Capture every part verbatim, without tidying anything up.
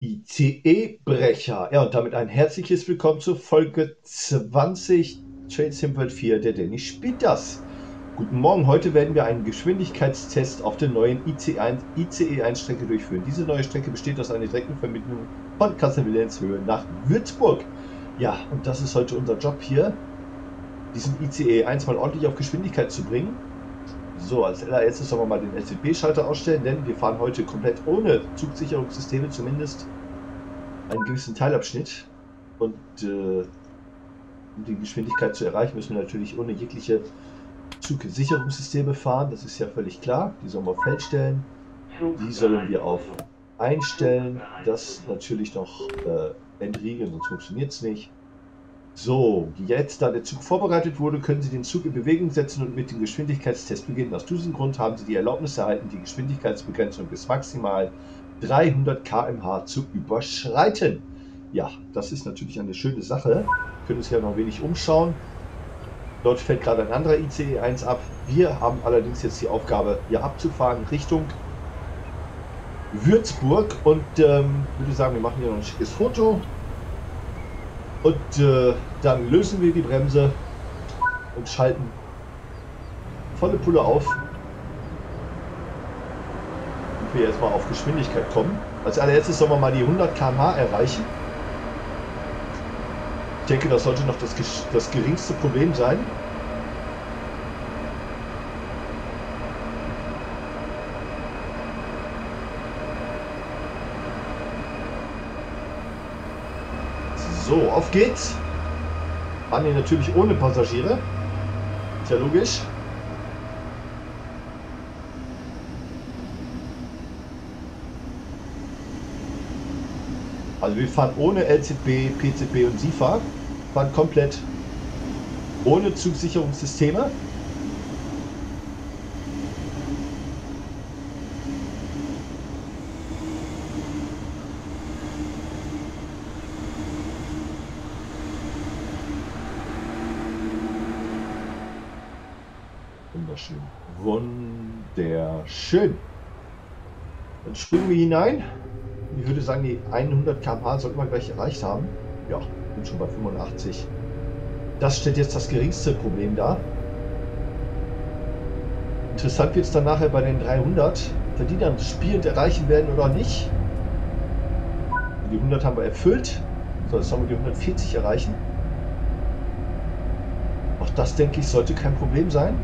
I C E-Brecher. Ja, und damit ein herzliches Willkommen zur Folge zwanzig Train Sim World vier. Der Danny spielt das. Guten Morgen, heute werden wir einen Geschwindigkeitstest auf der neuen I C E eins Strecke durchführen. Diese neue Strecke besteht aus einer direkten Verbindung von Kassel-Wilhelmshöhe nach Würzburg. Ja, und das ist heute unser Job hier, diesen I C E eins mal ordentlich auf Geschwindigkeit zu bringen. So, als allererstes sollen wir mal den L C D-Schalter ausstellen, denn wir fahren heute komplett ohne Zugsicherungssysteme, zumindest einen gewissen Teilabschnitt. Und äh, um die Geschwindigkeit zu erreichen, müssen wir natürlich ohne jegliche Zugsicherungssysteme fahren. Das ist ja völlig klar. Die sollen wir auf Feld stellen. Die sollen wir auf Einstellen. Das natürlich noch äh, entriegeln, sonst funktioniert es nicht. So, jetzt, da der Zug vorbereitet wurde, können Sie den Zug in Bewegung setzen und mit dem Geschwindigkeitstest beginnen. Aus diesem Grund haben Sie die Erlaubnis erhalten, die Geschwindigkeitsbegrenzung bis maximal dreihundert Kilometer pro Stunde zu überschreiten. Ja, das ist natürlich eine schöne Sache. Wir können uns ja noch ein wenig umschauen. Dort fällt gerade ein anderer I C E eins ab. Wir haben allerdings jetzt die Aufgabe, hier abzufahren Richtung Würzburg. Und ähm, würde sagen, wir machen hier noch ein schickes Foto. Und äh, dann lösen wir die Bremse und schalten volle Pulle auf. Und wir erstmal auf Geschwindigkeit kommen. Als allererstes sollen wir mal die hundert Kilometer pro Stunde erreichen. Ich denke, das sollte noch das, das geringste Problem sein. So, auf geht's. Fahren hier natürlich ohne Passagiere. Ist ja logisch. Also wir fahren ohne L Z B, P Z B und S I F A. Fahren komplett ohne Zugsicherungssysteme. Wunderschön. Wunderschön. Dann springen wir hinein. Ich würde sagen, die hundert Kilometer pro Stunde sollten wir gleich erreicht haben. Ja, bin schon bei fünfundachtzig. Das stellt jetzt das geringste Problem dar. Interessant wird es dann nachher bei den dreihundert, wenn die dann spielend erreichen werden oder nicht. Die hundert haben wir erfüllt. So, jetzt sollen wir die hundertvierzig erreichen. Auch das, denke ich, sollte kein Problem sein.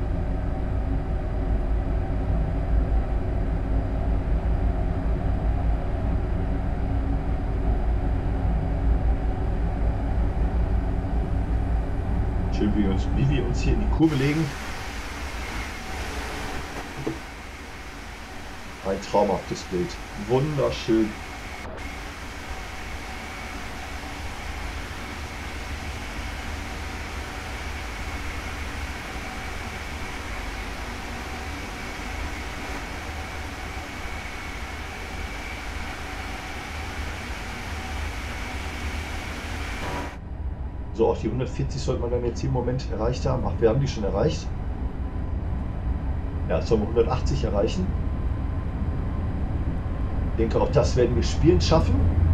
Schön, wie wir, uns, wie wir uns hier in die Kurve legen. Ein traumhaftes Bild. Wunderschön. So, auch die hundertvierzig sollte man dann jetzt hier im Moment erreicht haben. Ach, wir haben die schon erreicht. Ja, jetzt sollen wir hundertachtzig erreichen. Ich denke, auch das werden wir spielend schaffen.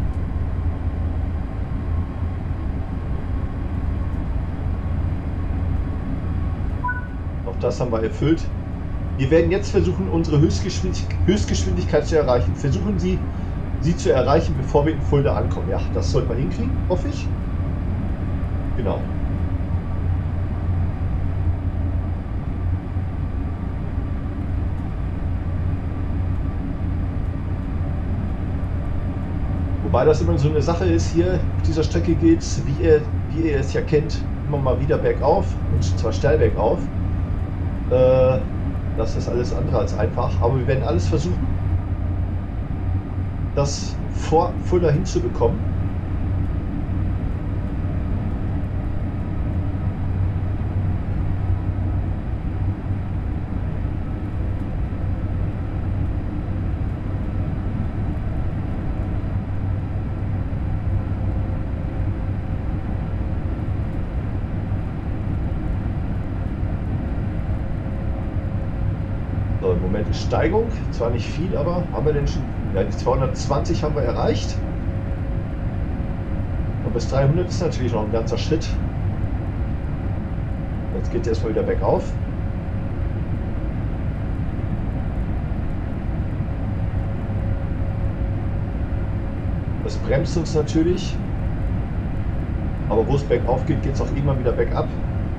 Auch das haben wir erfüllt. Wir werden jetzt versuchen, unsere Höchstgeschwindigkeit, Höchstgeschwindigkeit zu erreichen. Versuchen Sie, sie zu erreichen, bevor wir in Fulda ankommen. Ja, das sollten wir hinkriegen, hoffe ich. Genau. Wobei das immer so eine Sache ist, hier auf dieser Strecke geht es, wie ihr, wie ihr es ja kennt, immer mal wieder bergauf, und zwar steil bergauf. Äh, das ist alles andere als einfach, aber wir werden alles versuchen, das vor Fulda hinzubekommen. So, im Moment ist Steigung, zwar nicht viel, aber haben wir denn schon, ja, die zweihundertzwanzig haben wir erreicht. Und bis dreihundert ist natürlich noch ein ganzer Schritt. Jetzt geht es erstmal wieder bergauf. Das bremst uns natürlich. Aber wo es bergauf geht, geht es auch immer wieder bergab.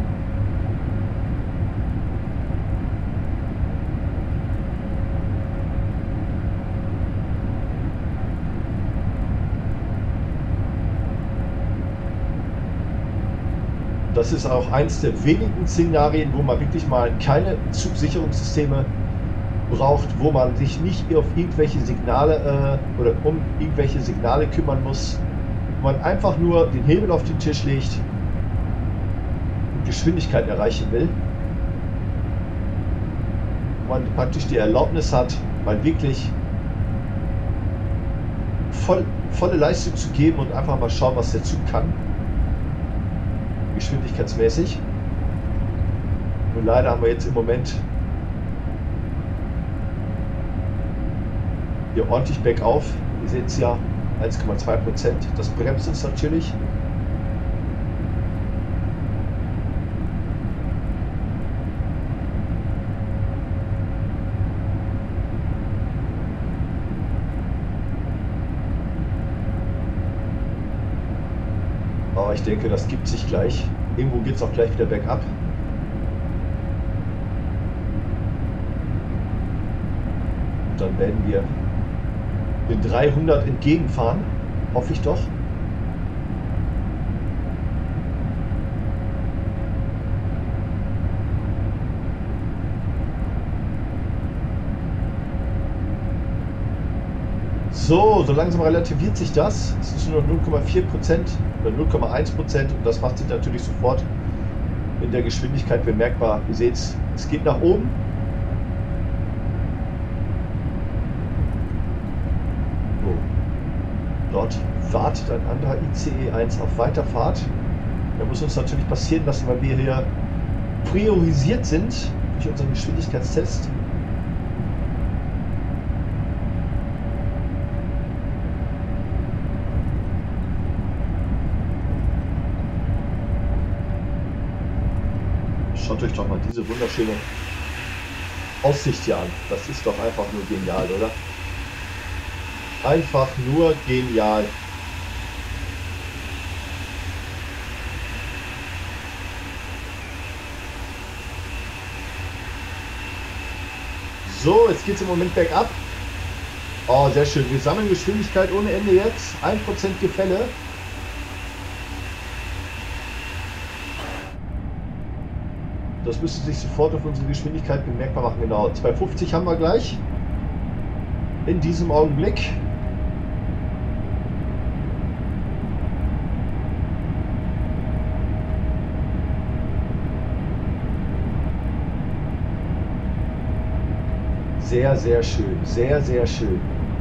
Das ist auch eins der wenigen Szenarien, wo man wirklich mal keine Zugsicherungssysteme braucht, wo man sich nicht auf irgendwelche Signale äh, oder um irgendwelche Signale kümmern muss, wo man einfach nur den Hebel auf den Tisch legt und Geschwindigkeit erreichen will, wo man praktisch die Erlaubnis hat, mal wirklich voll, volle Leistung zu geben und einfach mal schauen, was der Zug kann. Geschwindigkeitsmäßig. Und leider haben wir jetzt im Moment hier ordentlich bergauf. Ihr seht es ja, eins Komma zwei Prozent. Das bremst uns natürlich. Aber ich denke, das gibt sich gleich. Irgendwo geht es auch gleich wieder bergab. Und dann werden wir den dreihundert entgegenfahren. Hoffe ich doch. So, so langsam relativiert sich das. Es ist nur noch null Komma vier Prozent oder null Komma eins Prozent und das macht sich natürlich sofort in der Geschwindigkeit bemerkbar. Ihr seht es, es geht nach oben. So. Dort wartet ein anderer I C E eins auf Weiterfahrt. Da muss uns natürlich passieren lassen, weil wir hier priorisiert sind durch unseren Geschwindigkeitstest. Schaut euch doch mal diese wunderschöne Aussicht hier an. Das ist doch einfach nur genial, oder? Einfach nur genial. So, jetzt geht es im Moment bergab. Oh, sehr schön. Wir sammeln Geschwindigkeit ohne Ende jetzt. ein Prozent Gefälle. Das müsste sich sofort auf unsere Geschwindigkeit bemerkbar machen. Genau, zweihundertfünfzig haben wir gleich. In diesem Augenblick. Sehr, sehr schön. Sehr, sehr schön.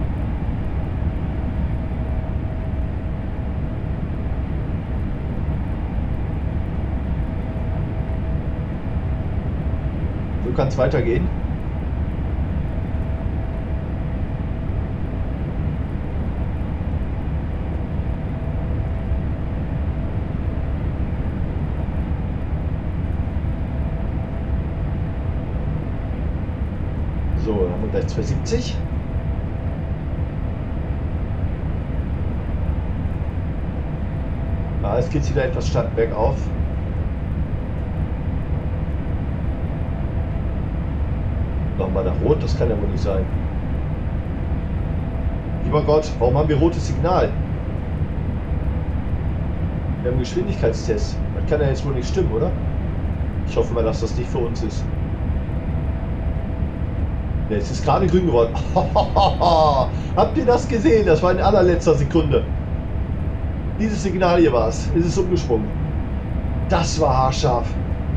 So kann es weitergehen. So, dann haben wir gleich zweihundertsiebzig. Ah, jetzt geht es wieder etwas stark bergauf. Nochmal nach Rot, das kann ja wohl nicht sein. Lieber Gott, warum haben wir rotes Signal? Wir haben einen Geschwindigkeitstest. Das kann ja jetzt wohl nicht stimmen, oder? Ich hoffe mal, dass das nicht für uns ist. Ja, es ist gerade grün geworden. Habt ihr das gesehen? Das war in allerletzter Sekunde. Dieses Signal hier war es. Es ist umgesprungen. Das war haarscharf.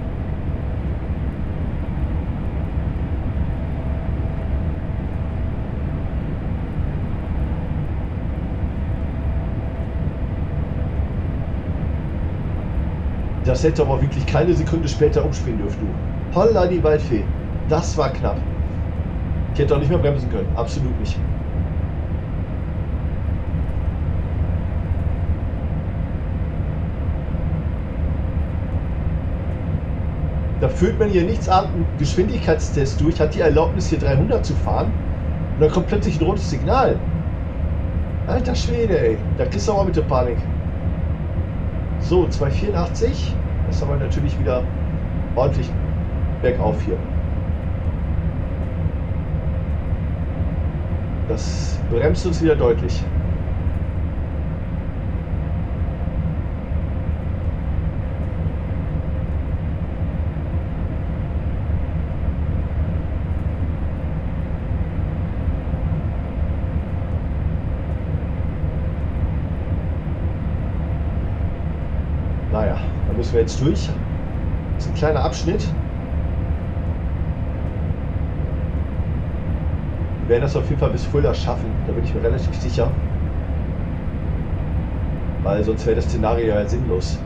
Das hätte aber wirklich keine Sekunde später umspringen dürfen, du. Holla die Waldfee. Das war knapp. Ich hätte auch nicht mehr bremsen können. Absolut nicht. führt man hier nichts an, einen Geschwindigkeitstest durch, hat die Erlaubnis hier dreihundert zu fahren und dann kommt plötzlich ein rotes Signal. Alter Schwede, ey, da kriegst du auch mal mit der Panik. So, zweihundertvierundachtzig, das haben wir natürlich wieder ordentlich bergauf hier. Das bremst uns wieder deutlich. Naja, da müssen wir jetzt durch. Das ist ein kleiner Abschnitt. Wir werden das auf jeden Fall bis Fulda schaffen, da bin ich mir relativ sicher. Weil sonst wäre das Szenario ja sinnlos.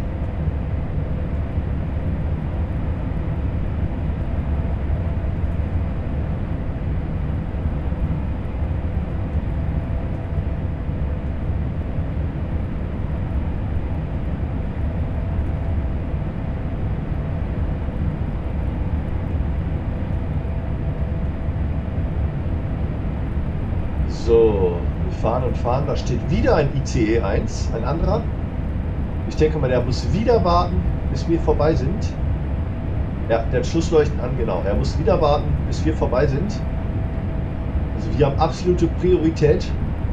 So, wir fahren und fahren. Da steht wieder ein I C E eins, ein anderer. Ich denke mal, der muss wieder warten, bis wir vorbei sind. Ja, der hat Schussleuchten an, genau. Er muss wieder warten, bis wir vorbei sind. Also wir haben absolute Priorität.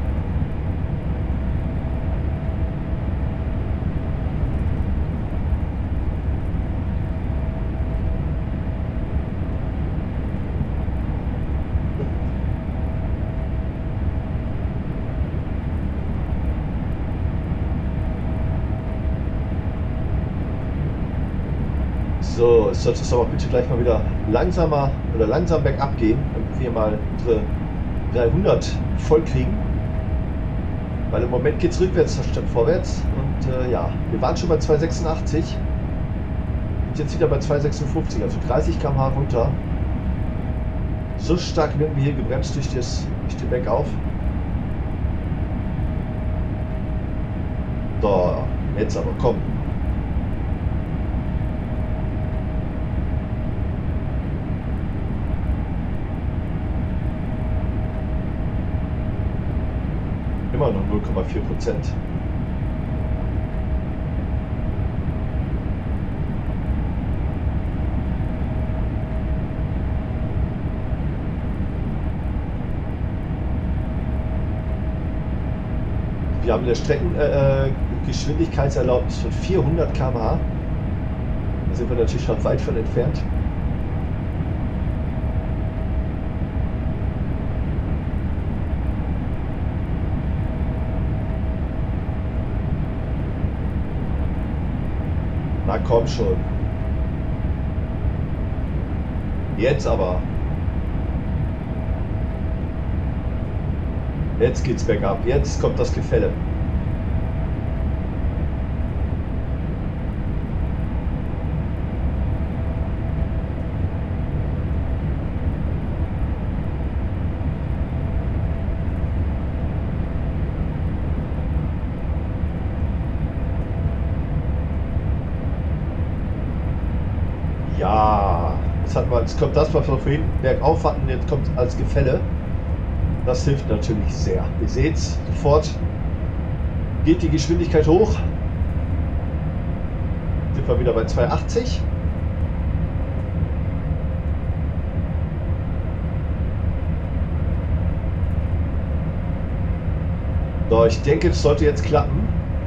So, es sollte es aber bitte gleich mal wieder langsamer oder langsam bergab gehen, damit wir mal unsere dreihundert voll kriegen. Weil im Moment geht es rückwärts statt vorwärts. Und äh, ja, wir waren schon bei zweihundertsechsundachtzig. Und jetzt wieder bei zweihundertsechsundfünfzig, also dreißig Kilometer pro Stunde runter. So stark werden wir hier gebremst durch, das, durch den Bergauf. So, jetzt aber, komm. Immer noch null Komma vier Prozent. Wir haben eine Streckengeschwindigkeitserlaubnis äh, von vierhundert Kilometer pro Stunde. Da sind wir natürlich schon weit von entfernt. Na komm schon. Jetzt aber. Jetzt geht's bergab. Jetzt kommt das Gefälle. Ja, jetzt, hat man, jetzt kommt das, was wir vorhin bergauf hatten, jetzt kommt als Gefälle. Das hilft natürlich sehr. Ihr seht sofort, geht die Geschwindigkeit hoch. Sind wir wieder bei zweihundertachtzig. So, ich denke, es sollte jetzt klappen.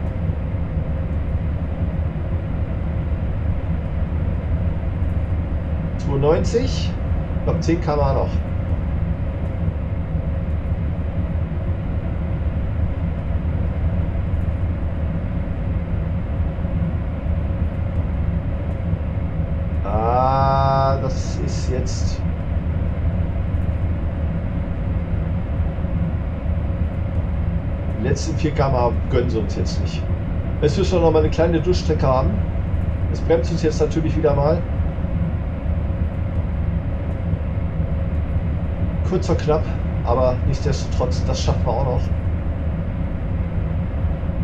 zweiundneunzig. Ich glaube zehn Kilometer pro Stunde noch. Ah, das ist jetzt... Die letzten vier Kilometer gönnen sie uns jetzt nicht. Jetzt müssen wir noch mal eine kleine Durchstrecke haben. Das bremst uns jetzt natürlich wieder mal. Kurz vor knapp, aber nichtsdestotrotz, das schaffen wir auch noch.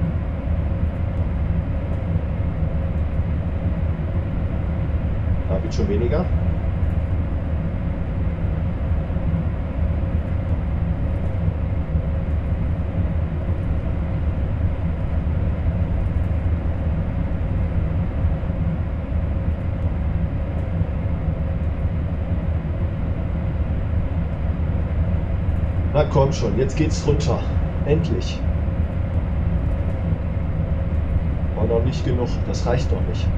Ja, wird schon weniger. Na komm schon, jetzt geht's runter. Endlich. War noch nicht genug, das reicht noch nicht.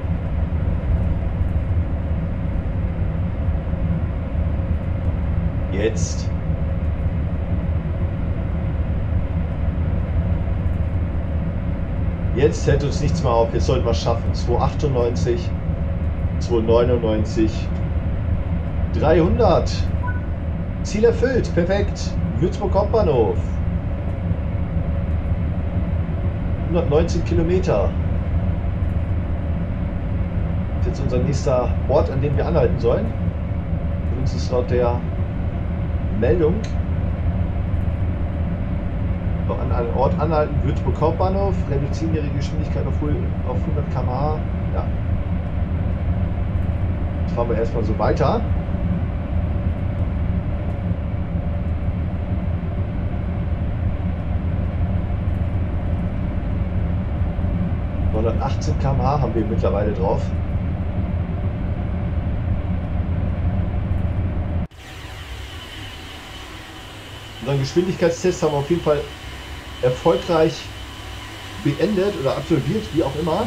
Jetzt. Jetzt hält uns nichts mehr auf. Jetzt sollten wir es schaffen. zwei achtundneunzig, zwei neunundneunzig, dreihundert. Ziel erfüllt. Perfekt. Würzburg Hauptbahnhof. hundertneunzehn Kilometer. Das ist jetzt unser nächster Ort, an dem wir anhalten sollen. Für uns ist laut der Meldung noch an einem Ort anhalten, Würzburg Hauptbahnhof, reduzieren ihre Geschwindigkeit auf hundert Kilometer pro Stunde. Ja. Jetzt fahren wir erstmal so weiter. neunhundertachtzehn Kilometer pro Stunde haben wir mittlerweile drauf. Unseren Geschwindigkeitstest haben wir auf jeden Fall erfolgreich beendet oder absolviert, wie auch immer.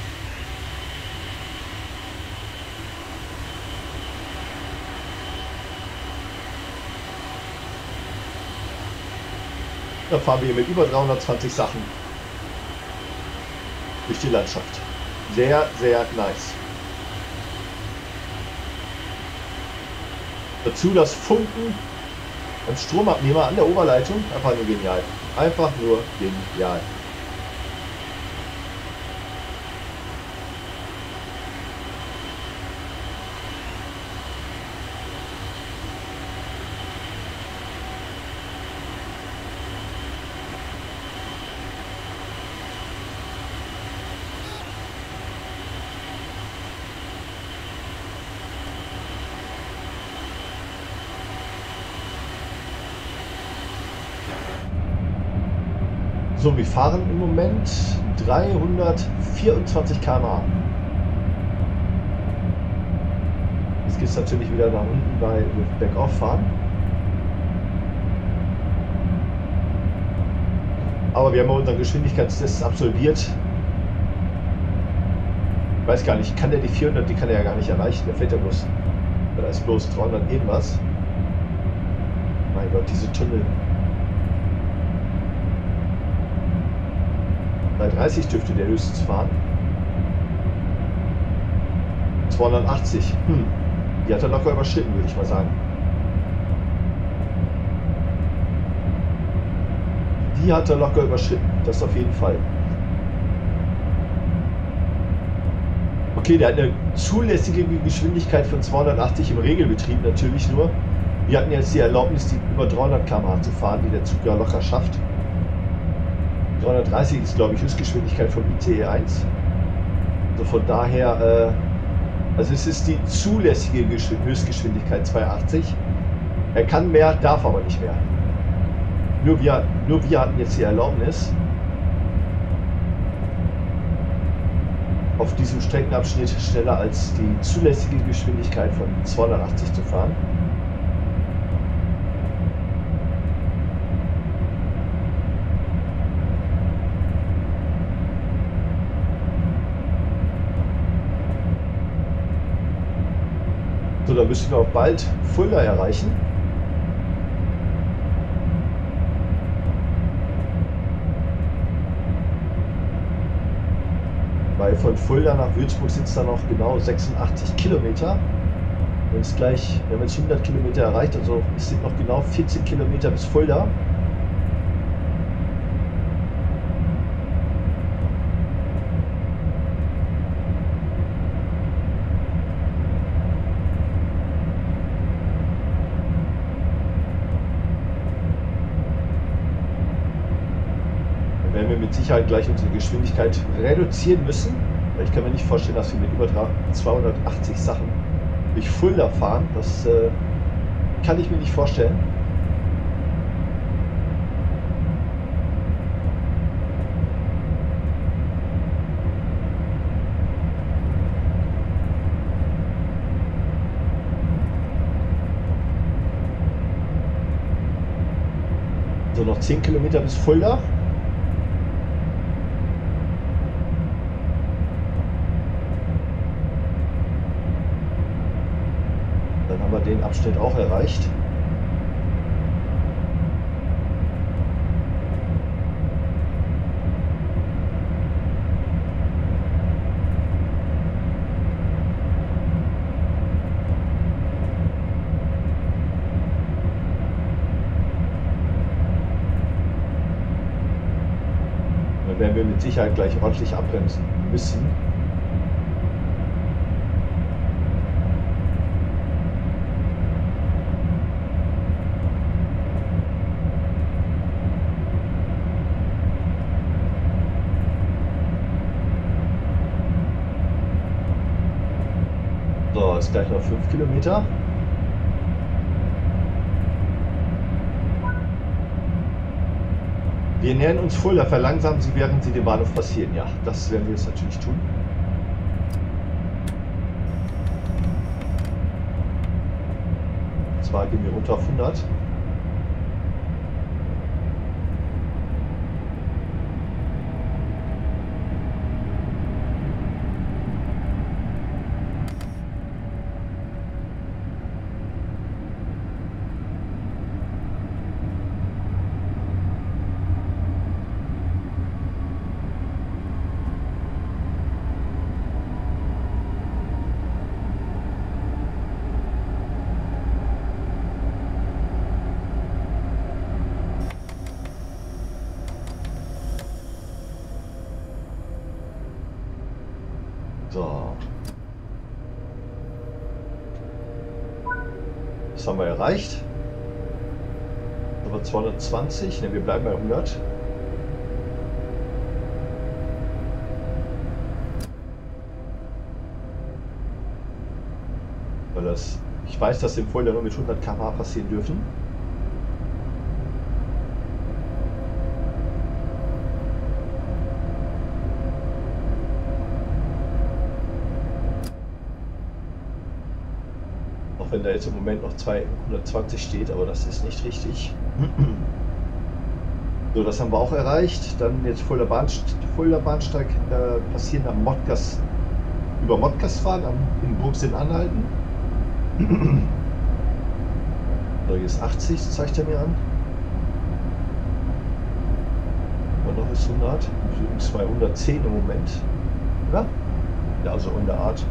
Da fahren wir hier mit über dreihundertzwanzig Sachen durch die Landschaft. Sehr, sehr nice. Dazu das Funken als Stromabnehmer an der Oberleitung. Einfach nur genial. Einfach nur genial. So, wir fahren im Moment dreihundertvierundzwanzig Kilometer pro Stunde. Jetzt geht es natürlich wieder nach unten bei Bergauf fahren. Aber wir haben unseren Geschwindigkeitstest absolviert. Ich weiß gar nicht, kann der die vierhundert, die kann er ja gar nicht erreichen. Der fährt ja bloß, da ist bloß dreihundert irgendwas. Mein Gott, diese Tunnel. dreihundertdreißig dürfte der höchstens fahren. zweihundertachtzig. Hm. Die hat er locker überschritten, würde ich mal sagen. Die hat er locker überschritten. Das auf jeden Fall. Okay, der hat eine zulässige Geschwindigkeit von zweihundertachtzig im Regelbetrieb natürlich nur. Wir hatten jetzt die Erlaubnis, die über dreihundert Kilometer pro Stunde zu fahren, die der Zug ja locker schafft. dreihundertdreißig ist, glaube ich, Höchstgeschwindigkeit vom I C E eins. Also von daher, äh, also es ist die zulässige Höchstgeschwindigkeit zweihundertachtzig. Er kann mehr, darf aber nicht mehr. Nur wir, nur wir hatten jetzt die Erlaubnis, auf diesem Streckenabschnitt schneller als die zulässige Geschwindigkeit von zweihundertachtzig zu fahren. So, da müssen wir auch bald Fulda erreichen. Weil von Fulda nach Würzburg sind es dann noch genau sechsundachtzig Kilometer. Wenn es gleich, wir haben jetzt hundert Kilometer erreicht, also es sind noch genau vierzehn Kilometer bis Fulda. Werden wir mit Sicherheit gleich unsere Geschwindigkeit reduzieren müssen. Weil ich kann mir nicht vorstellen, dass wir mit über zweihundertachtzig Sachen durch Fulda fahren, das äh, kann ich mir nicht vorstellen. So, noch zehn Kilometer bis Fulda. Dann haben wir den Abschnitt auch erreicht. Dann werden wir mit Sicherheit gleich ordentlich abbremsen müssen. So, ist gleich noch fünf Kilometer. Wir nähern uns Fulda. Verlangsamen Sie, während Sie den Bahnhof passieren. Ja, das werden wir jetzt natürlich tun. Und zwar gehen wir runter auf hundert. So. Das haben wir erreicht. Aber zweihundertzwanzig, ne, wir bleiben bei hundert. Weil das, ich weiß, dass im Fulda nur mit hundert Kilometer pro Stunde passieren dürfen. Wenn da jetzt im Moment noch zweihundertzwanzig steht, aber das ist nicht richtig. So, das haben wir auch erreicht. Dann jetzt Fulda, Bahnst Fulda Bahnsteig äh, passieren am Modcast, über Modcast fahren, am, in Burgsinn anhalten. So, hier ist achtzig, zeigt er mir an. Und noch ist hundert, zweihundertzehn im Moment. Ja, ja, so in der Art.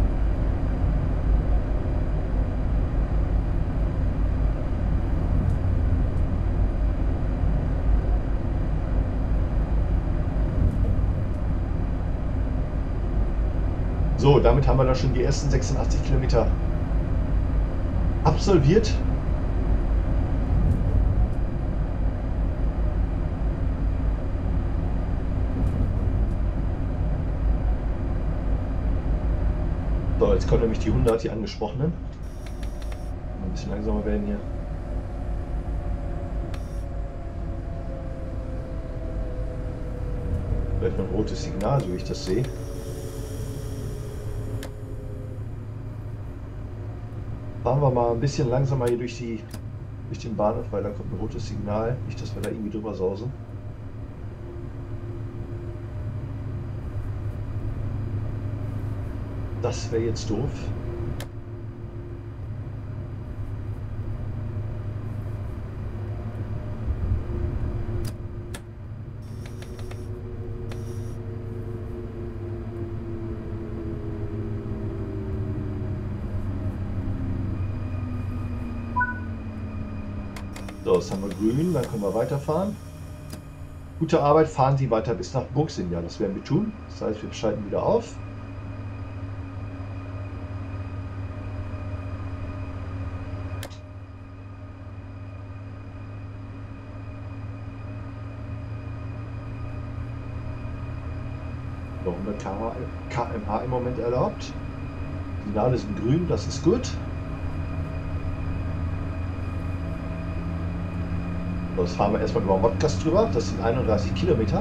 So, damit haben wir da schon die ersten sechsundachtzig Kilometer absolviert. So, jetzt kommen nämlich die hundert, die angesprochenen. Ein bisschen langsamer werden hier. Vielleicht noch ein rotes Signal, so wie ich das sehe. Fahren wir mal ein bisschen langsamer hier durch, die, durch den Bahnhof, weil da kommt ein rotes Signal. Nicht, dass wir da irgendwie drüber sausen. Das wäre jetzt doof. So, jetzt haben wir grün, dann können wir weiterfahren. Gute Arbeit, fahren Sie weiter bis nach Burgsinn. Ja, das werden wir tun. Das heißt, wir schalten wieder auf. hundert Kilometer pro Stunde im Moment erlaubt. Signale sind grün, das ist gut. Das fahren wir erstmal über Modcast drüber. Das sind einunddreißig Kilometer.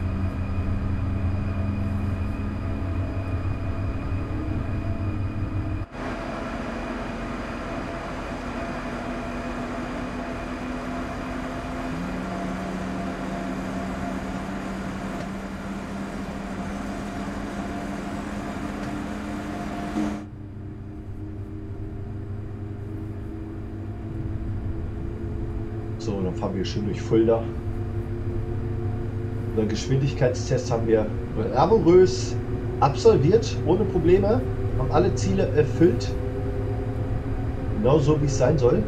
So, dann fahren wir schön durch Fulda. Unseren Geschwindigkeitstest haben wir bravourös absolviert, ohne Probleme, haben alle Ziele erfüllt. Genau so, wie es sein soll.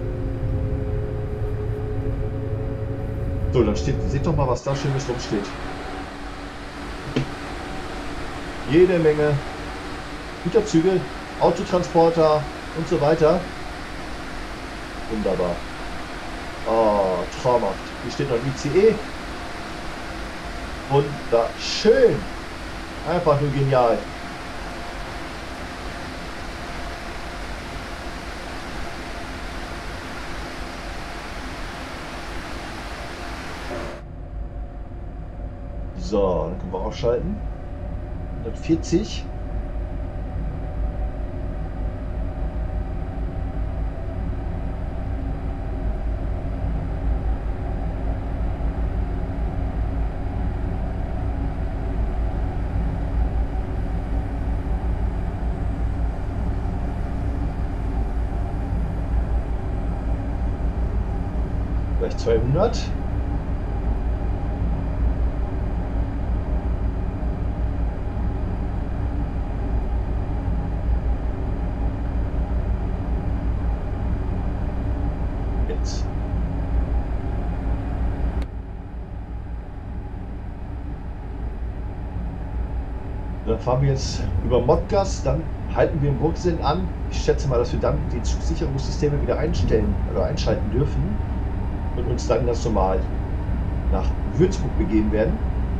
So, dann steht, seht doch mal, was da Schönes rumsteht. Jede Menge Güterzüge, Autotransporter und so weiter. Wunderbar. Oh, traumhaft. Hier steht noch ein I C E. Wunderschön. Einfach nur genial. So, dann können wir ausschalten. hundertvierzig. Gleich zweihundert. Jetzt. Dann fahren wir jetzt über Modcast, dann halten wir im Burgsinn an. Ich schätze mal, dass wir dann die Zugsicherungssysteme wieder einstellen oder einschalten dürfen und uns dann ganz normal nach Würzburg begeben werden.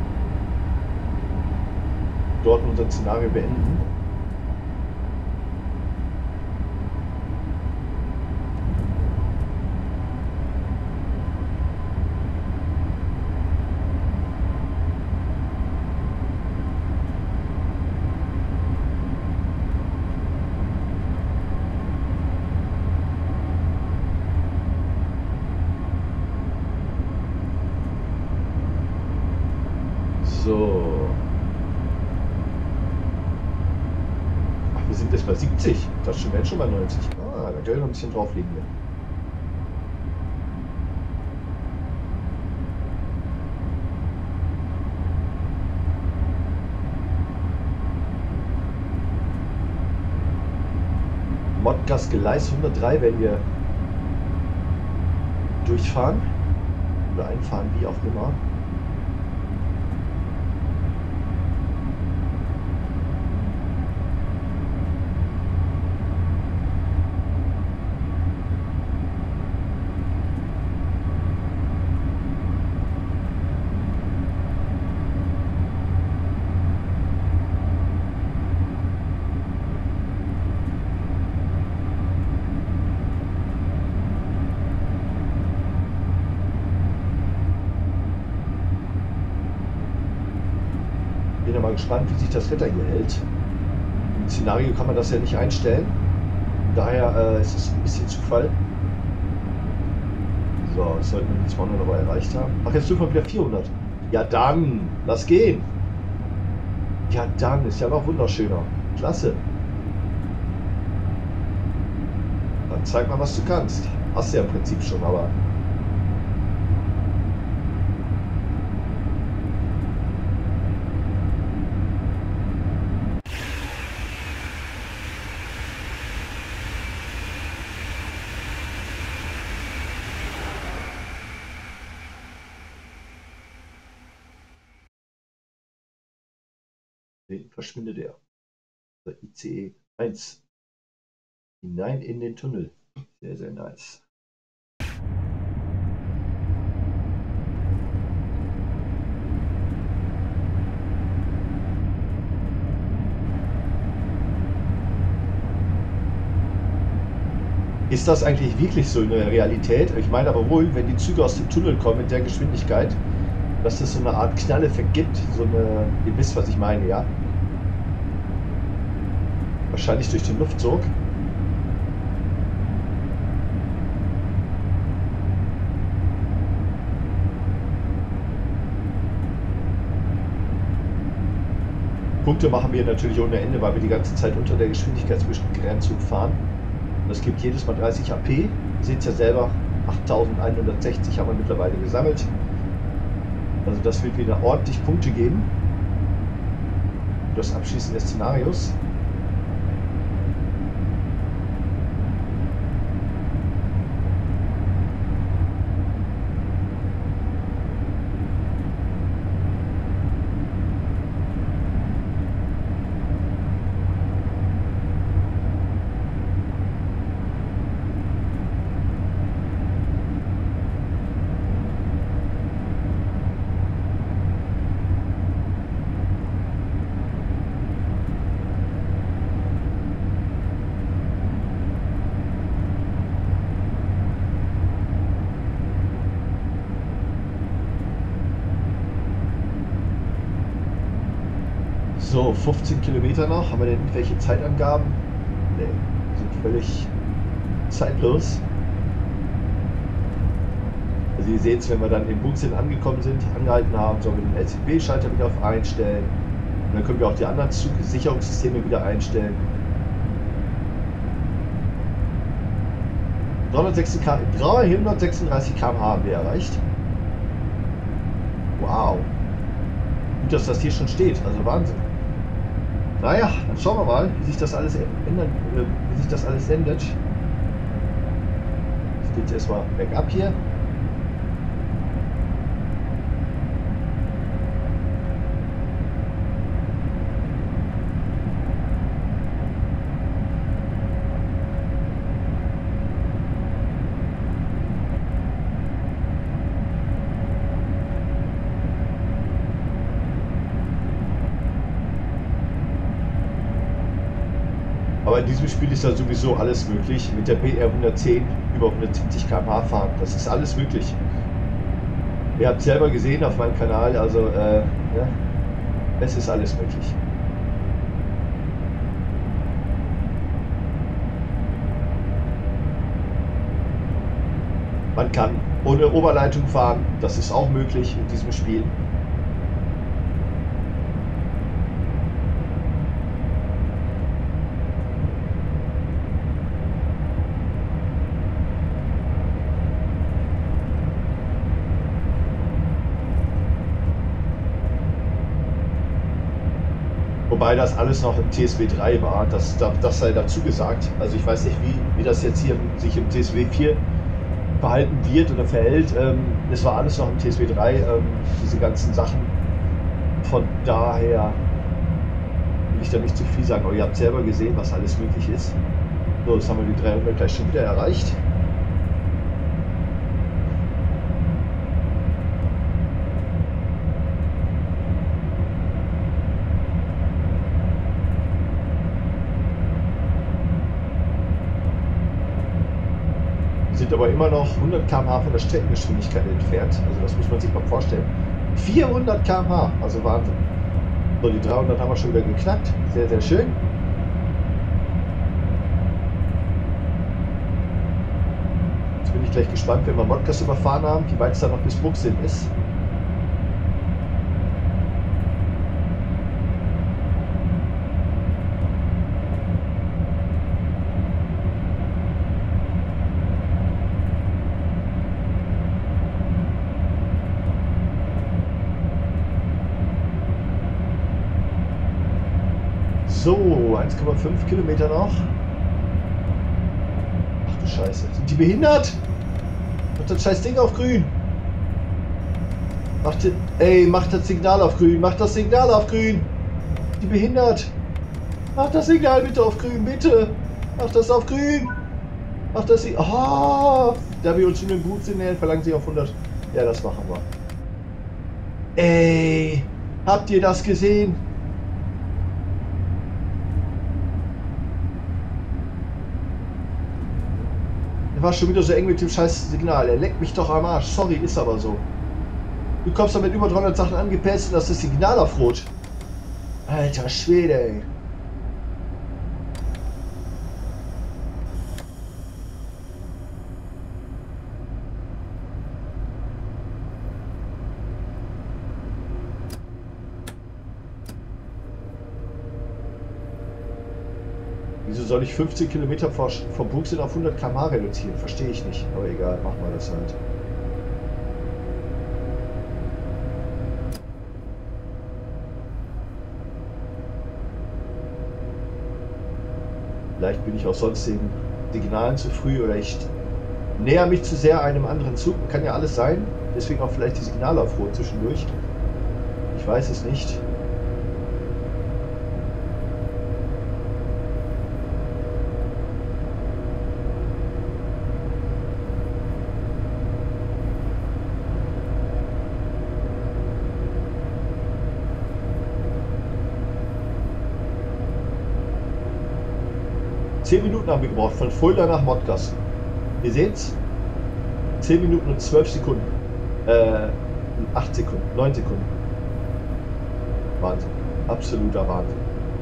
Dort unser Szenario beenden. So. Ach, wir sind jetzt bei siebzig. Das schon wären schon bei neunzig. Ah, da können wir noch ein bisschen drauflegen hier. Modcast Gleis hundertdrei werden wir durchfahren oder einfahren, wie auch immer. Bin ja mal gespannt, wie sich das Wetter hier hält. Im Szenario kann man das ja nicht einstellen. Daher äh, ist es ein bisschen Zufall. So, das sollten wir die zweihundert aber erreicht haben. Ach, jetzt dürfen wir wieder vierhundert. Ja dann, lass gehen. Ja dann, ist ja noch wunderschöner. Klasse. Dann zeig mal, was du kannst. Hast du ja im Prinzip schon, aber... verschwindet er. Der I C E eins hinein in den Tunnel. Sehr, sehr nice. Ist das eigentlich wirklich so in der Realität? Ich meine aber wohl, wenn die Züge aus dem Tunnel kommen mit der Geschwindigkeit, dass das so eine Art Knalleffekt gibt. So eine, ihr wisst, was ich meine, ja? Wahrscheinlich durch den Luftzug. Punkte machen wir natürlich ohne Ende, weil wir die ganze Zeit unter der Geschwindigkeitsbegrenzung fahren. Und das gibt jedes Mal dreißig A P. Ihr seht es ja selber, achttausendeinhundertsechzig haben wir mittlerweile gesammelt. Also das wird wieder ordentlich Punkte geben. Das Abschließen des Szenarios. So, fünfzehn Kilometer noch. Haben wir denn irgendwelche Zeitangaben? Ne, sind völlig zeitlos. Also ihr seht es, wenn wir dann in Bunzen angekommen sind, angehalten haben, sollen wir den L C D-Schalter wieder auf einstellen. Und dann können wir auch die anderen Zugsicherungssysteme wieder einstellen. dreihundertsechsunddreißig Kilometer pro Stunde haben wir erreicht. Wow. Gut, dass das hier schon steht. Also Wahnsinn. Naja, dann schauen wir mal, wie sich das alles ändert, wie sich das alles ändert. Es geht erstmal bergab hier. Aber in diesem Spiel ist ja sowieso alles möglich. Mit der B R hundertzehn über hundertsiebzig Kilometer pro Stunde fahren. Das ist alles möglich. Ihr habt selber gesehen auf meinem Kanal, also äh, ja, es ist alles möglich. Man kann ohne Oberleitung fahren, das ist auch möglich in diesem Spiel. Wobei das alles noch im T S W drei war, das, das sei dazu gesagt. Also ich weiß nicht, wie, wie das jetzt hier sich im T S W vier verhalten wird oder verhält. Es war alles noch im T S W drei, diese ganzen Sachen. Von daher will ich da nicht zu viel sagen, aber ihr habt selber gesehen, was alles möglich ist. So, jetzt haben wir die dreihundert gleich schon wieder erreicht. Sind aber immer noch hundert Kilometer pro Stunde von der Streckengeschwindigkeit entfernt. Also das muss man sich mal vorstellen. vierhundert Kilometer pro Stunde, also Wahnsinn. So, die dreihundert haben wir schon wieder geknackt. Sehr, sehr schön. Jetzt bin ich gleich gespannt, wenn wir Modcast überfahren haben, wie weit es da noch bis Buxin ist. So, eins Komma fünf Kilometer noch. Ach du Scheiße. Sind die behindert? Macht das scheiß Ding auf grün. Macht, ey, macht das Signal auf grün. Macht das Signal auf grün. Die behindert. Macht das Signal bitte auf grün, bitte. Macht das auf grün. Macht das Signal. Oh, da wir uns schon im Gut sind, verlangen sie auf hundert. Ja, das machen wir. Ey, habt ihr das gesehen? war schon wieder so eng mit dem scheiß Signal. Er leckt mich doch am Arsch. Sorry, ist aber so. Du kommst da mit über dreihundert Sachen angepasst und hast das Signal auf Rot. Alter Schwede, ey. Wieso soll ich fünfzehn Kilometer vor, vor Brookside auf hundert Kilometer pro Stunde reduzieren? Verstehe ich nicht. Aber egal, machen wir das halt. Vielleicht bin ich auch sonst den Signalen zu früh oder ich näher mich zu sehr einem anderen Zug. Kann ja alles sein. Deswegen auch vielleicht die Signale auf Rot zwischendurch. Ich weiß es nicht. zehn Minuten haben wir gebraucht, von Fulda nach Mottgassen. Ihr seht's? zehn Minuten und zwölf Sekunden. Äh, acht Sekunden, neun Sekunden. Wahnsinn. Absoluter Wahnsinn.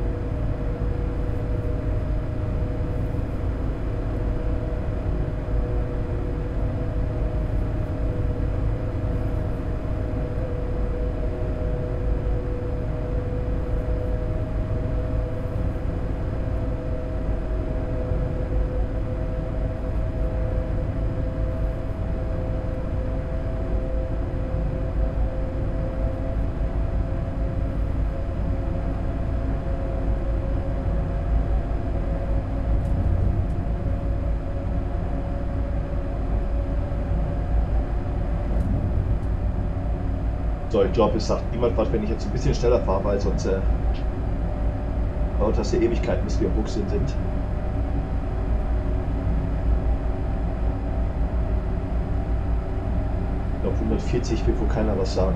So, ich glaube, es sagt niemand was, wenn ich jetzt ein bisschen schneller fahre, weil sonst äh, dauert das ja Ewigkeiten, bis wir im Buchsinn sind. Ich glaube, hundertvierzig will wohl keiner was sagen.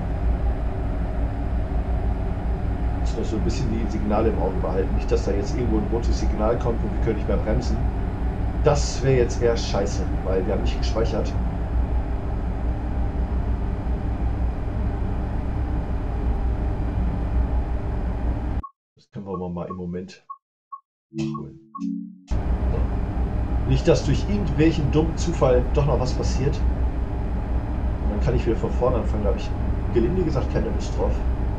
Ich muss noch so ein bisschen die Signale im Auge behalten. Nicht, dass da jetzt irgendwo ein rotes Signal kommt und wir können nicht mehr bremsen. Das wäre jetzt eher scheiße, weil wir haben nicht gespeichert. Können wir mal im Moment holen. So. Nicht, dass durch irgendwelchen dummen Zufall doch noch was passiert. Und dann kann ich wieder von vorne anfangen. Da habe ich gelinde gesagt keine Lust drauf.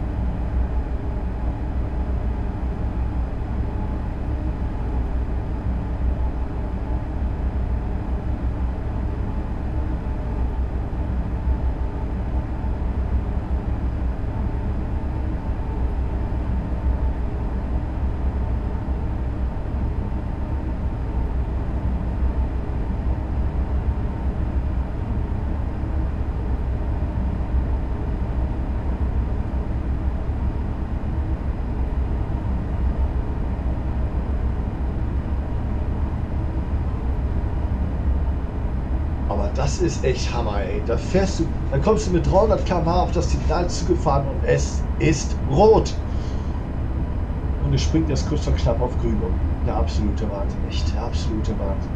Das ist echt Hammer, ey. Da fährst du, dann kommst du mit dreihundert Kilometer pro Stunde auf das Signal zugefahren und es ist rot. Und es springt erst kurz vor knapp auf grün um. Der absolute Wahnsinn, echt. Der absolute Wahnsinn.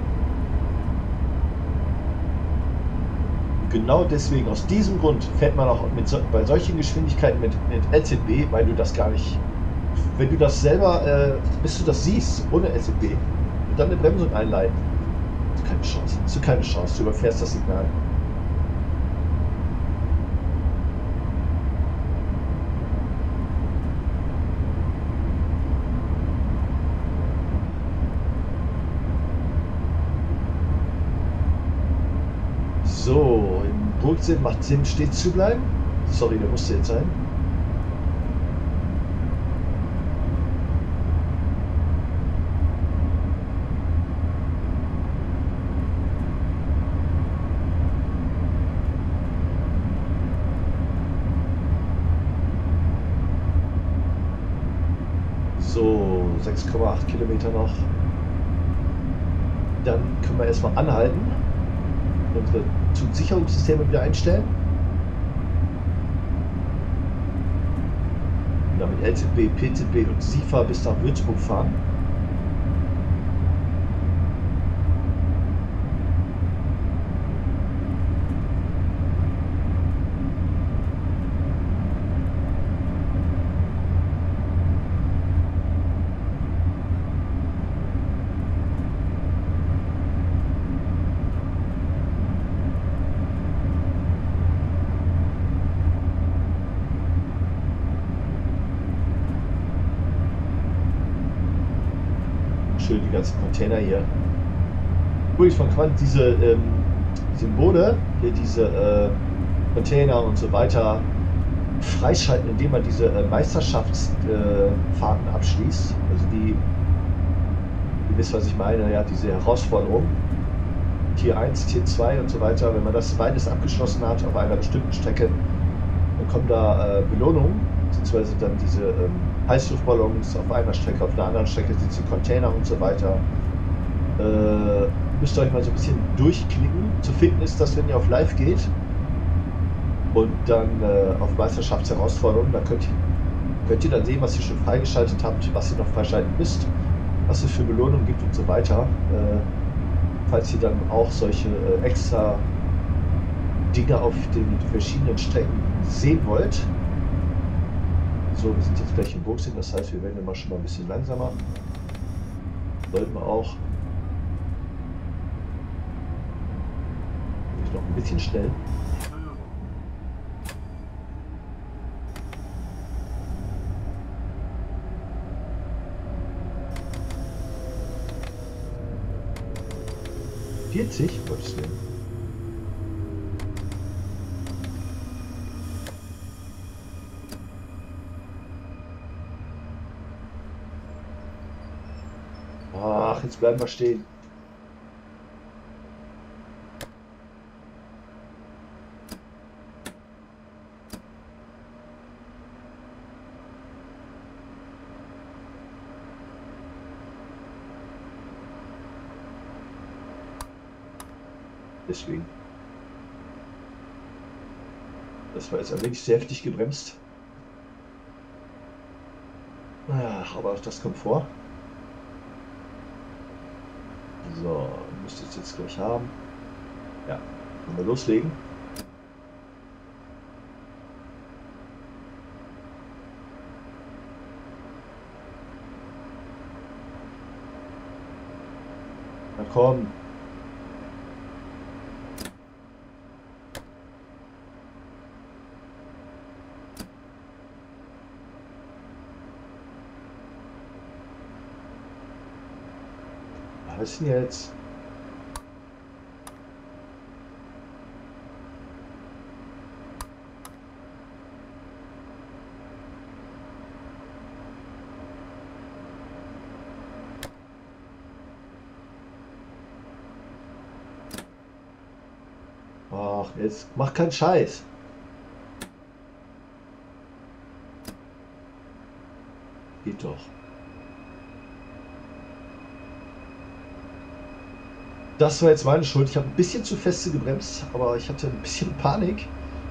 Und genau deswegen, aus diesem Grund, fährt man auch mit, bei solchen Geschwindigkeiten mit, mit L Z B, weil du das gar nicht, wenn du das selber, äh, bis du das siehst, ohne L Z B, und dann eine Bremsung einleiten, keine Chance. Hast du keine Chance. Du überfährst das Signal. So, im Burgsinn macht Sinn, stehen zu bleiben. Sorry, der musste jetzt sein. So, sechs Komma acht Kilometer noch. Dann können wir erstmal anhalten. Unsere Zugsicherungssysteme wieder einstellen. Und dann mit L Z B, P Z B und S I F A bis nach Würzburg fahren. schön die ganzen Container hier. Übrigens, man kann diese ähm, Symbole, hier diese äh, Container und so weiter freischalten, indem man diese äh, Meisterschaftsfahrten äh, abschließt. Also die, ihr wisst, was ich meine, ja, diese Herausforderung. Tier eins, Tier zwei und so weiter. Wenn man das beides abgeschlossen hat auf einer bestimmten Strecke, dann kommen da äh, Belohnungen, beziehungsweise dann diese ähm, Heißluftballons auf einer Strecke, auf einer anderen Strecke sind sie Container und so weiter. Äh, müsst ihr euch mal so ein bisschen durchklicken. Zu finden ist das, wenn ihr auf Live geht und dann äh, auf Meisterschaftsherausforderungen, da könnt ihr, könnt ihr dann sehen, was ihr schon freigeschaltet habt, was ihr noch freischalten müsst, was es für Belohnungen gibt und so weiter. Äh, falls ihr dann auch solche äh, extra Dinge auf den verschiedenen Strecken sehen wollt. So, wir sind jetzt gleich im Boxing, das heißt, wir werden immer schon mal ein bisschen langsamer. Sollten wir auch. Bin ich noch ein bisschen schnell. vierzig? Gottes Willen. Ach, jetzt bleiben wir stehen. Deswegen. Das war jetzt ein wenig sehr heftig gebremst. Ach, aber auch das kommt vor. So, müsste es jetzt gleich haben. Ja, können wir loslegen. Na komm. Was ist denn jetzt? Ach, jetzt mach keinen Scheiß. Geht doch. Das war jetzt meine Schuld. Ich habe ein bisschen zu feste gebremst, aber ich hatte ein bisschen Panik.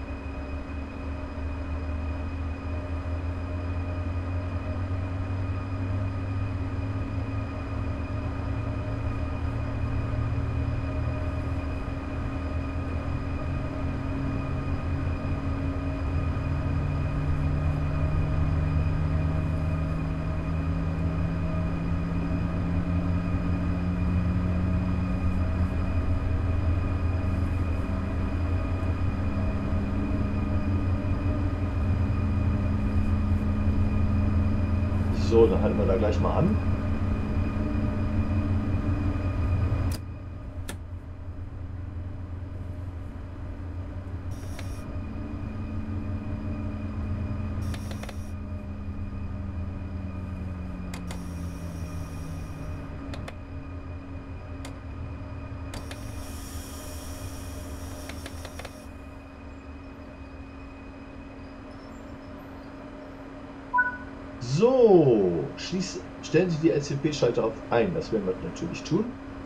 So, dann halten wir da gleich mal an. So, schließ, stellen Sie die L C P-Schalter auf ein. Das werden wir natürlich tun.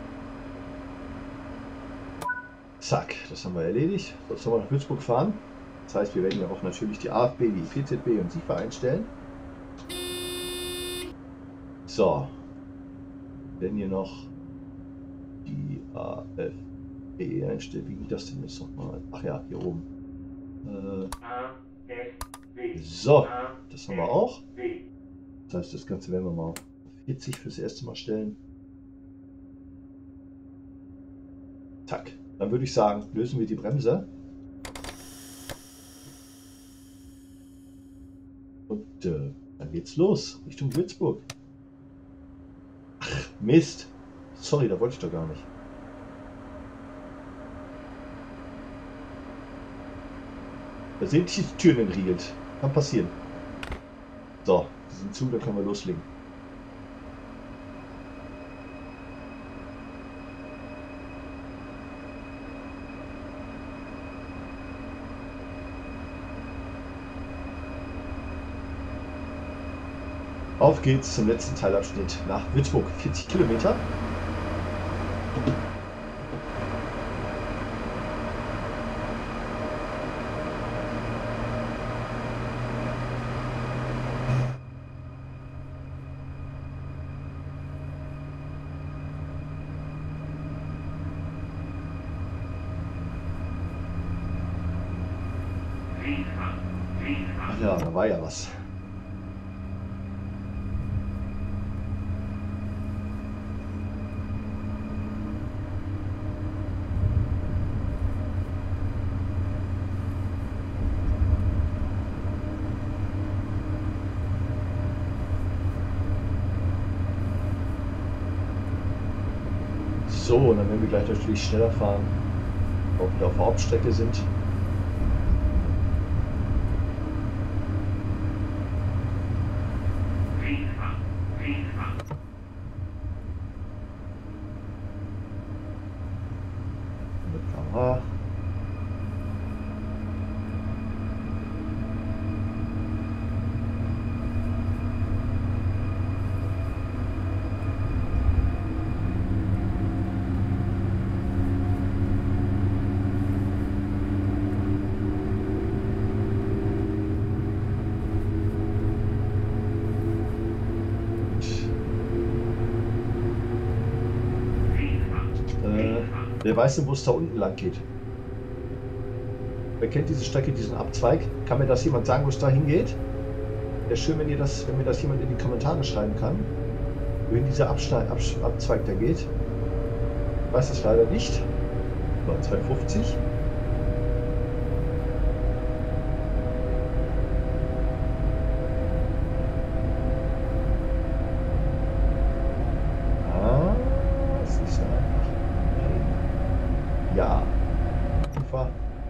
Zack, das haben wir erledigt. Jetzt sollen wir nach Würzburg fahren. Das heißt, wir werden ja auch natürlich die A F B, die P Z B und S I F A einstellen. So, wenn hier noch die A F B einstellen. Wie geht das denn jetzt nochmal? Ach ja, hier oben. Äh, so, das haben wir auch. Das heißt, das Ganze werden wir mal auf vierzig fürs erste Mal stellen. Tack. Dann würde ich sagen, lösen wir die Bremse. Und äh, dann geht's los, Richtung Würzburg. Ach, Mist. Sorry, da wollte ich doch gar nicht. Da sind die Türen entriegelt. Kann passieren. So, die sind zu, dann können wir loslegen. Auf geht's zum letzten Teilabschnitt nach Würzburg. vierzig Kilometer. Ach ja, da war ja was. So, und dann werden wir gleich natürlich schneller fahren, auch wieder auf der Hauptstrecke sind. Mit Kamera. Wer weiß denn, wo es da unten lang geht? Wer kennt diese Strecke, diesen Abzweig? Kann mir das jemand sagen, wo es da hingeht? Wäre schön, wenn, ihr das, wenn mir das jemand in die Kommentare schreiben kann. Wohin dieser Abschneid, Absch Abzweig da geht. Ich weiß das leider nicht. So, zweihundertfünfzig. Ja. Super.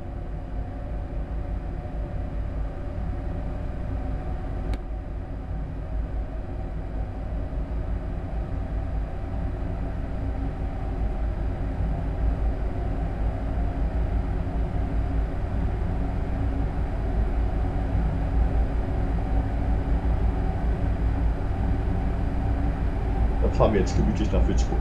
Dann fahren wir jetzt gemütlich nach Würzburg.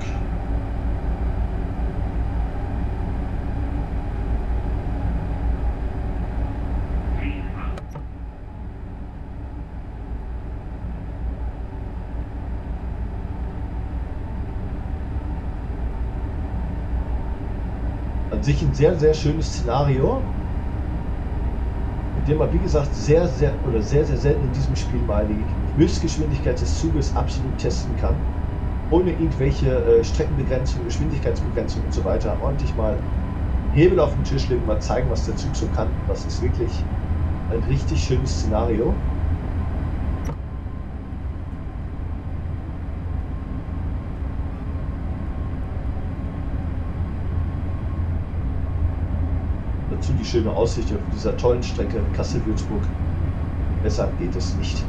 An sich ein sehr, sehr schönes Szenario, mit dem man, wie gesagt, sehr, sehr oder sehr, sehr selten in diesem Spiel mal die Höchstgeschwindigkeit des Zuges absolut testen kann, ohne irgendwelche äh, Streckenbegrenzungen, Geschwindigkeitsbegrenzungen und so weiter. Ordentlich mal Hebel auf den Tisch legen, mal zeigen, was der Zug so kann. Das ist wirklich ein richtig schönes Szenario. Dazu die schöne Aussicht auf dieser tollen Strecke Kassel-Würzburg. Besser geht es nicht.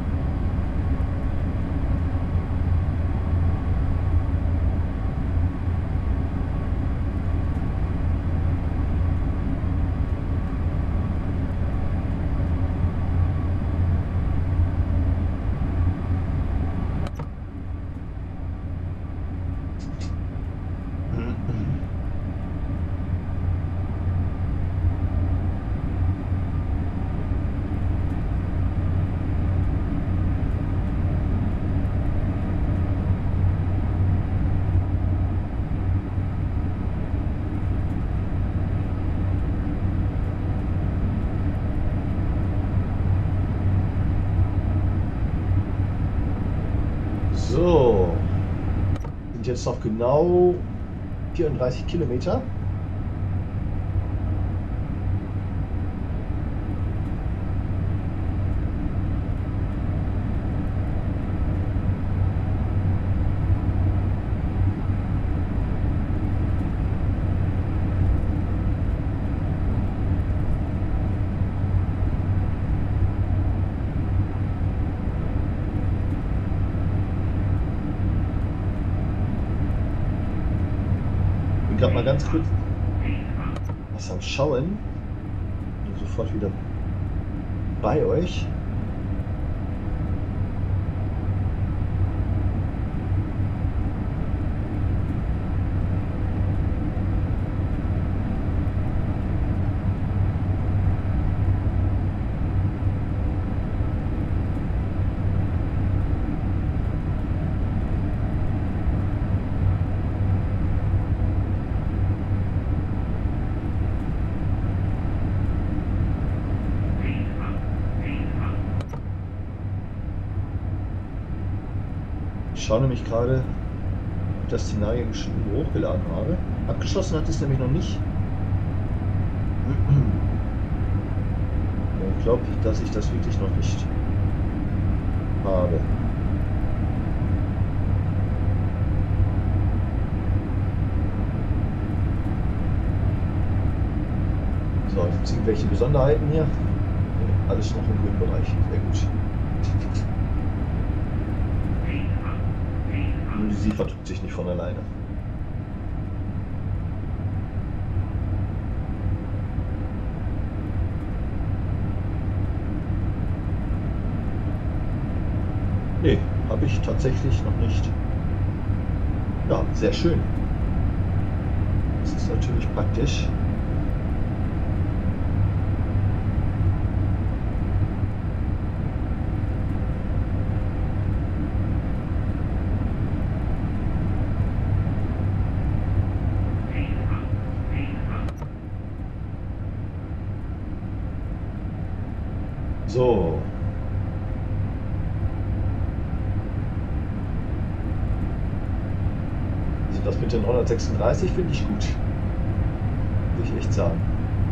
So, sind jetzt noch genau vierunddreißig Kilometer. gerade mal ganz kurz was am Schauen. Bin sofort wieder bei euch. Ich schaue nämlich gerade, ob das Szenario schon hochgeladen habe. Abgeschlossen hat es nämlich noch nicht. Ich glaube, dass ich das wirklich noch nicht habe. So, jetzt irgendwelche Besonderheiten hier. Alles noch im grünen Bereich. Sehr gut. Sie verdrückt sich nicht von alleine. Nee, habe ich tatsächlich noch nicht. Ja, sehr schön. Das ist natürlich praktisch. So. Also das mit den hundertsechsunddreißig finde ich gut. Muss ich echt sagen.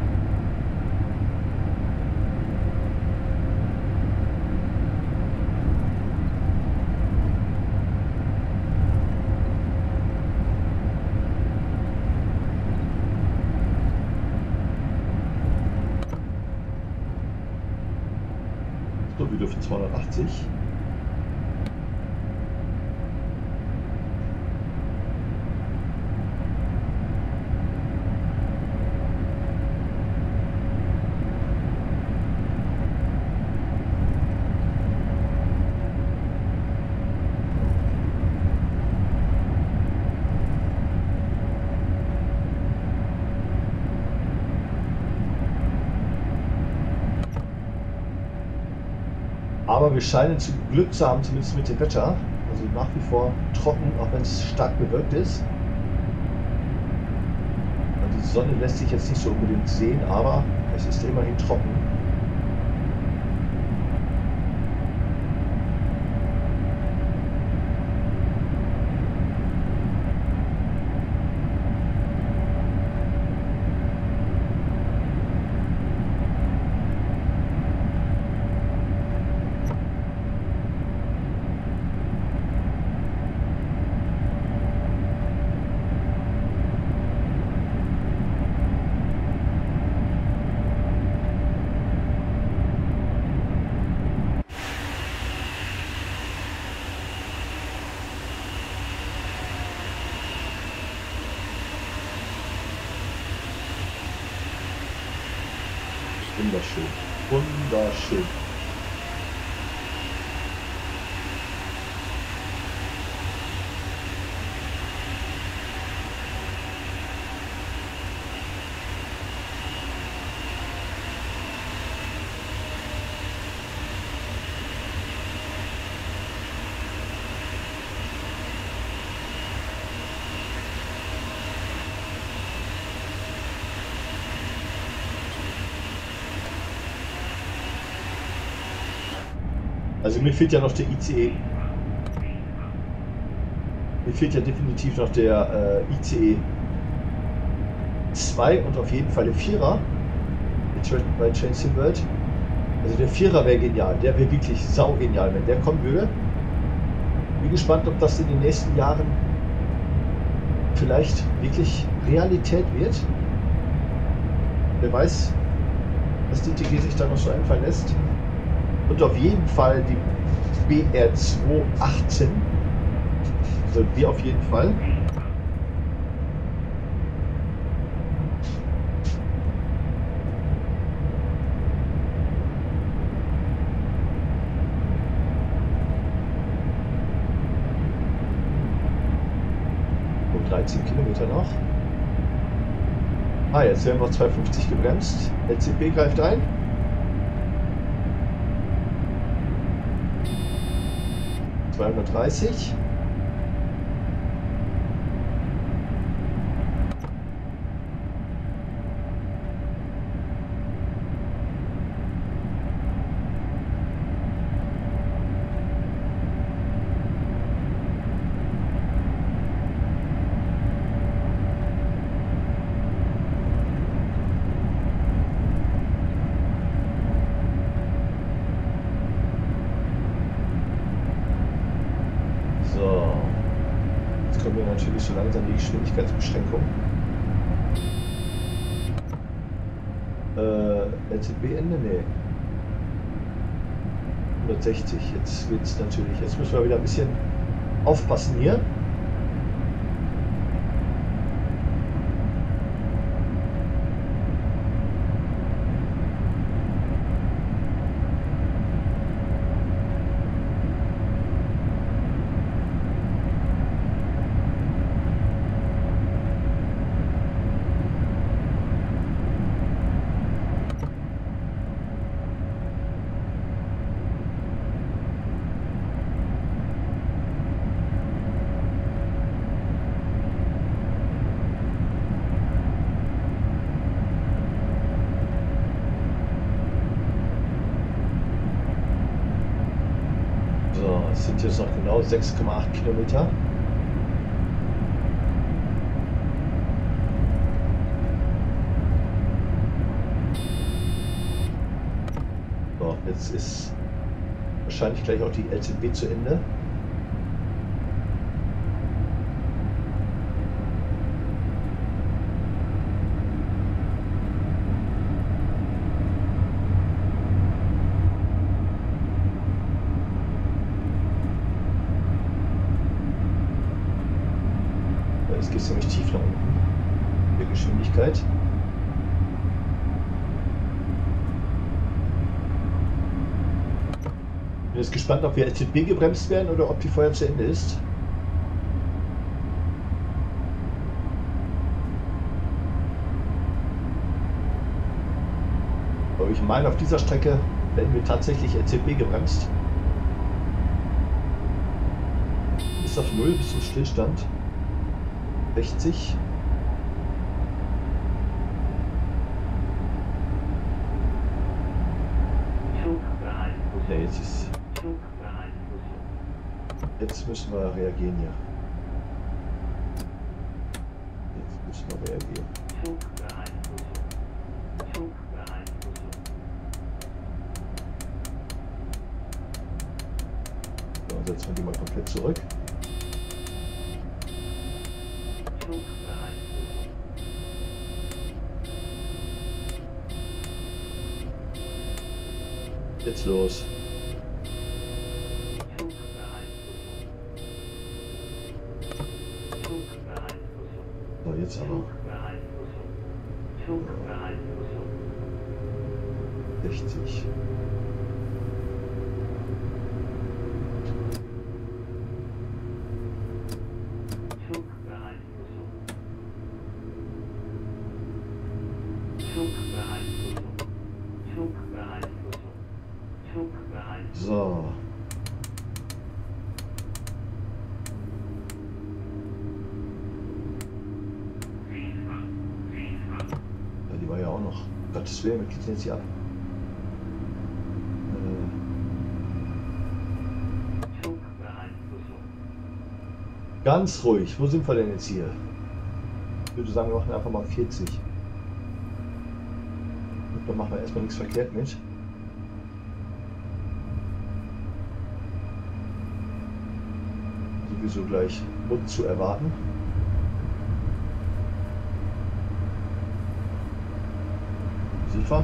So, wir dürfen zweihundertachtzig. Aber wir scheinen zu Glück zu haben, zumindest mit dem Wetter. Also nach wie vor trocken, auch wenn es stark bewölkt ist. Und die Sonne lässt sich jetzt nicht so unbedingt sehen, aber es ist immerhin trocken. Wunderschön. Wunderschön. Also mir fehlt ja noch der I C E. Mir fehlt ja definitiv noch der äh, I C E zwei und auf jeden Fall der Vierer bei Train Sim World. Also der Vierer wäre genial, der wäre wirklich sau genial, wenn der kommen würde. Bin gespannt, ob das in den nächsten Jahren vielleicht wirklich Realität wird. Wer weiß, was die T G sich da noch so einfallen lässt. Und auf jeden Fall die B R zweihundertachtzehn. Also die auf jeden Fall. dreizehn Kilometer noch. Ah, jetzt werden wir zweihundertfünfzig gebremst. L C B greift ein. zweihundertdreißig. So, jetzt kommen wir natürlich so langsam die Geschwindigkeitsbeschränkung. Äh, L Z B-Ende? Nee. hundertsechzig. Jetzt wird es natürlich, jetzt müssen wir wieder ein bisschen aufpassen hier. Es sind jetzt noch genau sechs Komma acht Kilometer. So, jetzt ist wahrscheinlich gleich auch die L Z B zu Ende. Jetzt geht es nämlich tief nach unten, der Geschwindigkeit. Ich bin jetzt gespannt, ob wir L Z B gebremst werden oder ob die vorher zu Ende ist. Aber ich meine, auf dieser Strecke werden wir tatsächlich L Z B gebremst. Bis auf null, bis zum Stillstand. sechzig. Ja, jetzt ist. Jetzt müssen wir reagieren hier. Jetzt müssen wir reagieren. So, dann setzen wir die mal komplett zurück. Jetzt los. So, jetzt aber. sechzig. So. Ja, die war ja auch noch. Gottes Willen, wir klicken jetzt hier ab. Äh. Ganz ruhig. Wo sind wir denn jetzt hier? Ich würde sagen, wir machen einfach mal vierzig. Da machen wir erstmal nichts verkehrt mit. Sowieso gleich Mund zu erwarten. Sicher.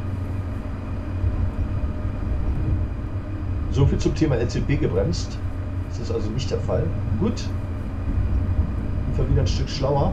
So viel zum Thema L Z B gebremst. Das ist also nicht der Fall. Gut. Sind wir wieder ein Stück schlauer.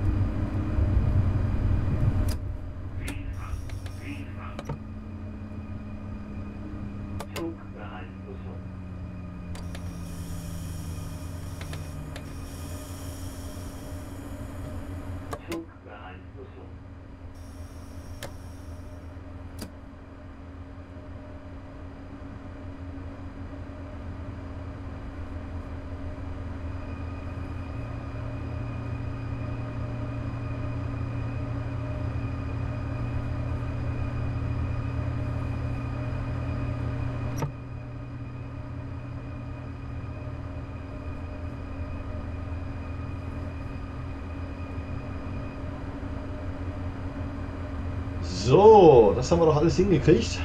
So, das haben wir doch alles hingekriegt.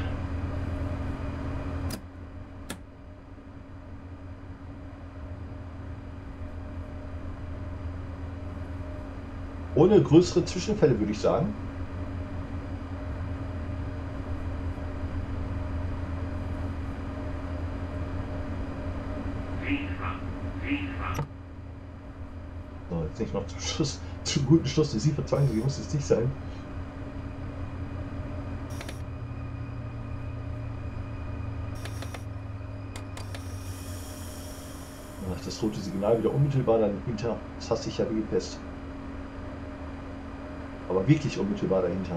Ohne größere Zwischenfälle, würde ich sagen. So, jetzt nicht noch zum Schluss, zum guten Schluss. Die siebenundzwanzig muss es nicht sein. Ach, das rote Signal wieder unmittelbar dahinter. Das hasse ich ja wie die Pest. Aber wirklich unmittelbar dahinter.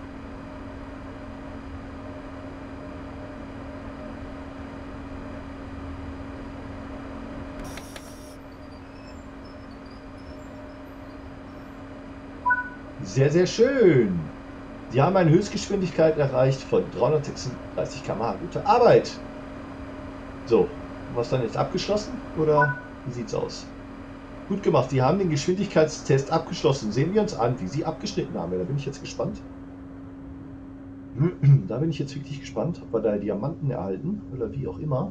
Sehr, sehr schön. Sie haben eine Höchstgeschwindigkeit erreicht von dreihundertsechsunddreißig Kilometer pro Stunde. Gute Arbeit. So, was dann jetzt abgeschlossen oder wie sieht's aus? Gut gemacht. Sie haben den Geschwindigkeitstest abgeschlossen. Sehen wir uns an, wie Sie abgeschnitten haben. Da bin ich jetzt gespannt. Da bin ich jetzt wirklich gespannt, ob wir da Diamanten erhalten oder wie auch immer.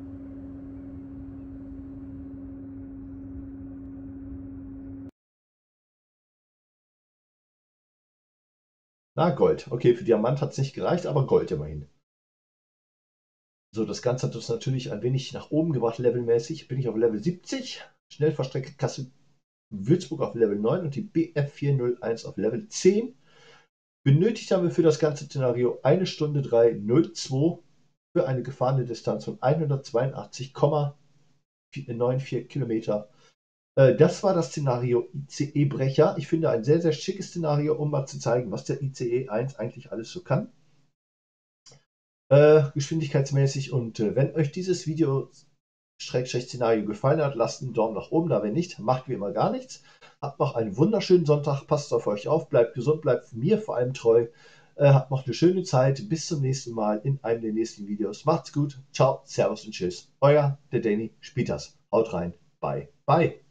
Na, Gold. Okay, für Diamant hat es nicht gereicht, aber Gold immerhin. So, das Ganze hat uns natürlich ein wenig nach oben gebracht, levelmäßig. Bin ich auf Level siebzig. Schnellfahrstrecke Kassel Würzburg auf Level neun und die B F vierhunderteins auf Level zehn. Benötigt haben wir für das ganze Szenario eine Stunde drei null zwei für eine gefahrene Distanz von hundertzweiundachtzig Komma vierundneunzig Kilometer. Das war das Szenario I C E-Brecher. Ich finde ein sehr, sehr schickes Szenario, um mal zu zeigen, was der I C E eins eigentlich alles so kann. Äh, geschwindigkeitsmäßig. Und äh, wenn euch dieses Video Szenario gefallen hat, lasst einen Daumen nach oben da. Wenn nicht, macht wie immer gar nichts. Habt noch einen wunderschönen Sonntag. Passt auf euch auf. Bleibt gesund. Bleibt mir vor allem treu. Äh, habt noch eine schöne Zeit. Bis zum nächsten Mal in einem der nächsten Videos. Macht's gut. Ciao, Servus und Tschüss. Euer, der Danny Spieters. Haut rein. Bye. Bye.